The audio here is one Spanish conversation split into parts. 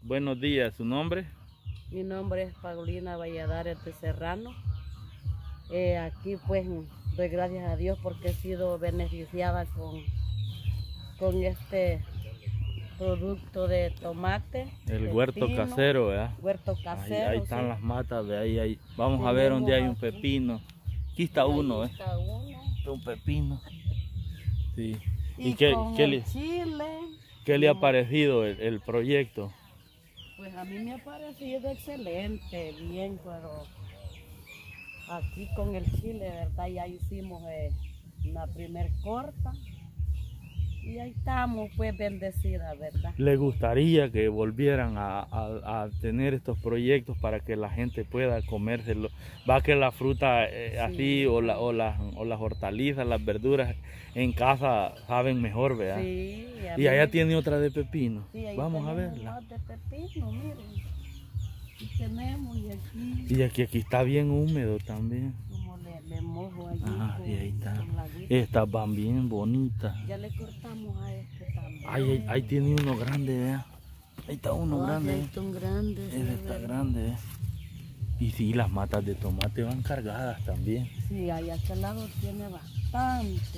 Buenos días, ¿su nombre? Mi nombre es Paulina Valladares de Serrano. Aquí pues doy gracias a Dios porque he sido beneficiada con este producto de tomate. El huerto pepino, casero, ¿verdad? Huerto casero. Ahí están sí. las matas, de ahí. Vamos a ver dónde hay un Tenemos aquí. pepino. Aquí está uno, Ahí está uno. Está un pepino. Sí. Y qué, con qué el le, chile. qué le ha parecido el proyecto? Pues a mí me ha parecido excelente, bien, pero aquí con el chile, ¿verdad? Ya hicimos una primer corta y ahí estamos, pues bendecida, ¿verdad? ¿Le gustaría que volvieran a tener estos proyectos para que la gente pueda comérselo? Va que la fruta Sí, así o las hortalizas, las verduras en casa saben mejor, ¿verdad? Sí, Y allá tiene otra de pepino. Sí, ahí Vamos a tenemos verla. más de pepino, miren. Aquí tenemos Y aquí está bien húmedo también. como le mojo allí Ajá, y ahí está. con la agüita. Estas van bien bonitas. Ya le cortamos a este también. Ahí tiene uno grande, ¿verdad? Ahí está uno grande. Ahí están grandes. Ese está grande, ¿eh? Y sí, las matas de tomate van cargadas también. Sí, ahí a este lado tiene bastante.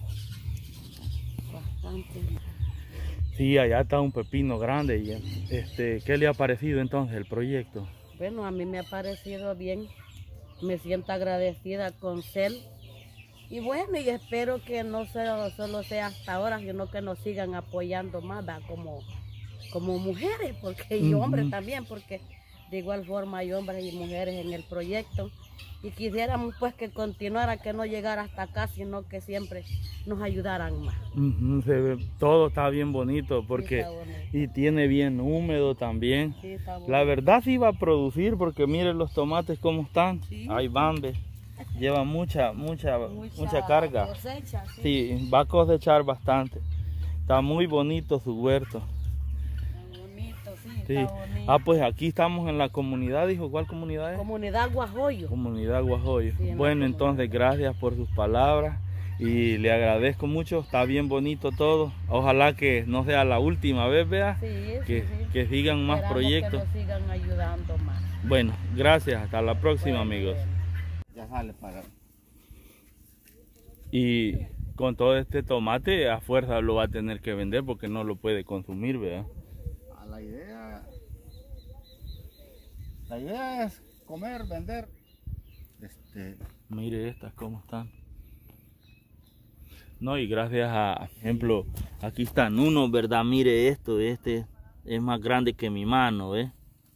Bastante. Sí, allá está un pepino grande. Y, ¿qué le ha parecido entonces el proyecto? Bueno, a mí me ha parecido bien. Me siento agradecida con CEL. Y bueno, y espero que no solo sea hasta ahora, sino que nos sigan apoyando más, ¿verdad? Como mujeres, porque y hombres también, porque de igual forma hay hombres y mujeres en el proyecto. Y quisiéramos pues que continuara, que no llegara hasta acá, sino que siempre nos ayudaran más. Todo está bien bonito porque Sí, está bonito. y tiene bien húmedo también. Sí, está bonito. La verdad sí va a producir porque miren los tomates cómo están. Sí. Ahí van, ve. Lleva mucha carga. Cosecha, sí. Sí, va a cosechar bastante. Está muy bonito su huerto. Está bonito, sí, Sí. está bonito. Pues aquí estamos en la comunidad, dijo, ¿cuál comunidad es? Comunidad Guajoyo. Comunidad Guajoyo. Sí, Bueno, entonces gracias por sus palabras y le agradezco mucho, está bien bonito todo. Ojalá que no sea la última vez, vea, Sí, que sigan más Esperamos proyectos. que nos sigan ayudando más. Bueno, gracias, hasta la próxima, Bueno, amigos. Ya sale para... Y con todo este tomate a fuerza lo va a tener que vender porque no lo puede consumir, ¿verdad? La idea es comer, vender. Mire estas cómo están. No, y gracias a, ejemplo, aquí están unos, ¿verdad? Mire esto, este es más grande que mi mano, ¿ves?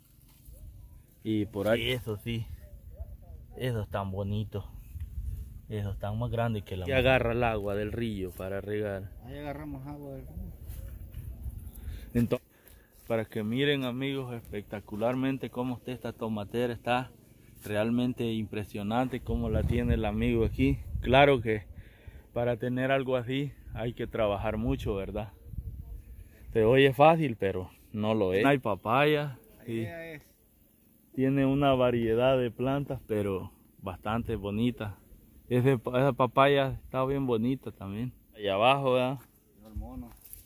Y por ahí, eso sí, esos están bonitos. Esos están más grandes que la mano. Y agarra el agua del río para regar. Ahí agarramos agua del río. Entonces, para que miren, amigos, espectacularmente cómo está esta tomatera, está realmente impresionante cómo la tiene el amigo aquí. Claro que para tener algo así hay que trabajar mucho, ¿verdad? Se oye fácil, pero no lo es. Hay papaya, sí. Tiene una variedad de plantas, pero bastante bonitas. Esa papaya está bien bonita también. Allá abajo, ¿verdad? El mono.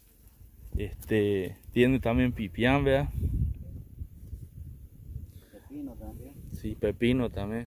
Tiene también pipián, ¿verdad? Pepino también. Sí, pepino también.